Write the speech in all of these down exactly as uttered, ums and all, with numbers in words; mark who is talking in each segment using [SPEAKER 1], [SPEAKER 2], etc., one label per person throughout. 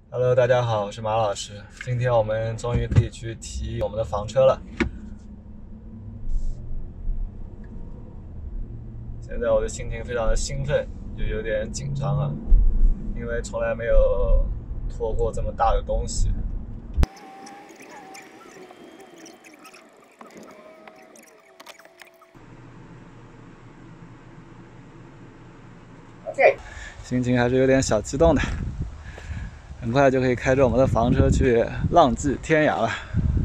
[SPEAKER 1] Hello， 大家好，我是马老师。今天我们终于可以去提我们的房车了。现在我的心情非常的兴奋，就有点紧张啊，因为从来没有拖过这么大的东西。OK， 心情还是有点小激动的。很快就可以开着我们的房车去浪迹天涯了。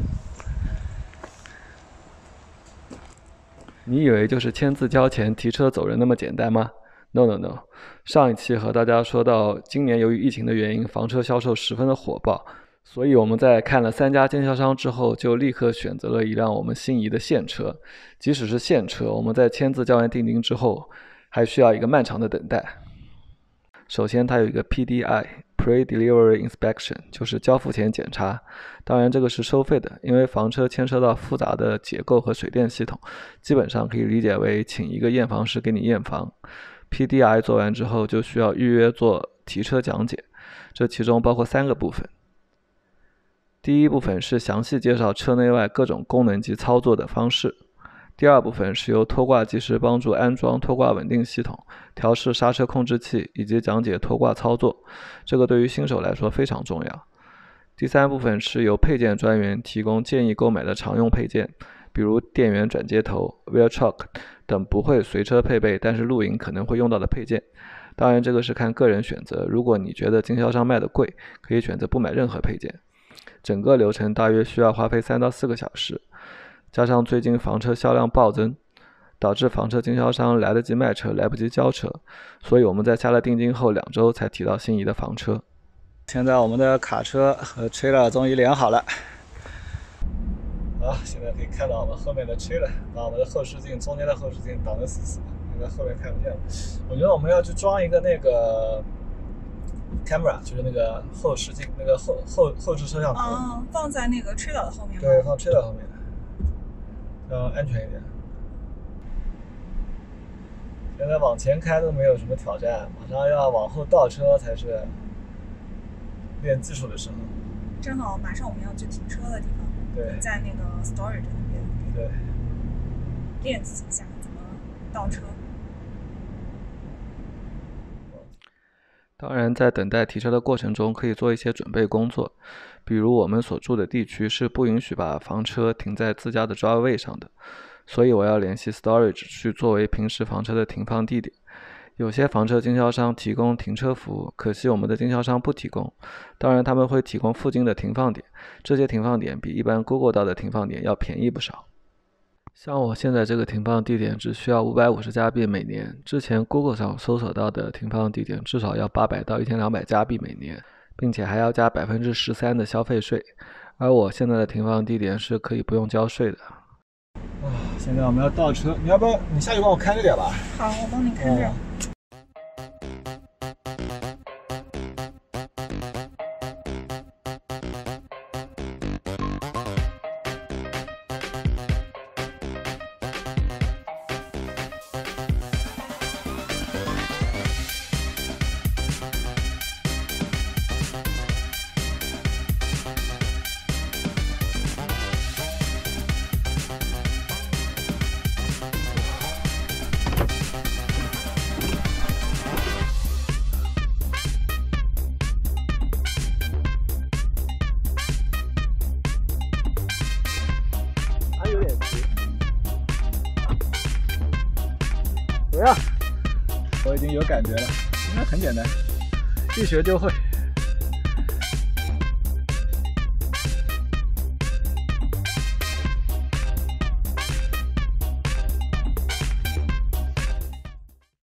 [SPEAKER 1] 你以为就是签字交钱提车走人那么简单吗？ No No No！ 上一期和大家说到，今年由于疫情的原因，房车销售十分的火爆，所以我们在看了三家经销商之后，就立刻选择了一辆我们心仪的现车。即使是现车，我们在签字交完定金之后，还需要一个漫长的等待。首先，它有一个 P D I。Pre-delivery inspection 就是交付前检查，当然这个是收费的，因为房车牵涉到复杂的结构和水电系统，基本上可以理解为请一个验房师给你验房。P D I 做完之后就需要预约做提车讲解，这其中包括三个部分。第一部分是详细介绍车内外各种功能及操作的方式。第二部分是由拖挂技师帮助安装拖挂稳定系统、调试刹车控制器以及讲解拖挂操作，这个对于新手来说非常重要。第三部分是由配件专员提供建议购买的常用配件，比如电源转接头、wheel chock 等不会随车配备但是露营可能会用到的配件。当然这个是看个人选择，如果你觉得经销商卖的贵，可以选择不买任何配件。整个流程大约需要花费三到四个小时。加上最近房车销量暴增，导致房车经销商来得及卖车来不及交车，所以我们在下了定金后两周才提到心仪的房车。现在我们的卡车和 trailer 终于连好了。好，现在可以看到我们后面的 trailer， 把我们的后视镜中间的后视镜挡得死死的，现在后面看不见了。我觉得我们要去装一个那个 camera， 就是那个后视镜，那个后后后置摄像头。
[SPEAKER 2] 哦，放在那个 trailer 的后面吗？
[SPEAKER 1] 对，放 trailer 后面的。要安全一点。现在往前开都没有什么挑战，马上要往后倒车才是练技术的时候。
[SPEAKER 2] 正好马上我们要去停车的地方，
[SPEAKER 1] 对，
[SPEAKER 2] 在那个 storage 那边，
[SPEAKER 1] 对，
[SPEAKER 2] 练习一下怎么倒车。
[SPEAKER 1] 当然，在等待提车的过程中，可以做一些准备工作，比如我们所住的地区是不允许把房车停在自家的抓位上的，所以我要联系 storage 去作为平时房车的停放地点。有些房车经销商提供停车服务，可惜我们的经销商不提供。当然，他们会提供附近的停放点，这些停放点比一般 Google 到的停放点要便宜不少。像我现在这个停放地点只需要五百五十加币每年，之前 Google 上搜索到的停放地点至少要八百到一千两百加币每年，并且还要加 百分之十三 的消费税，而我现在的停放地点是可以不用交税的。啊，现在我们要倒车，你要不要你下去帮我看着点吧？
[SPEAKER 2] 好，我帮你看着。哦怎么样？我已经有感觉了，应该很简单，一学就会。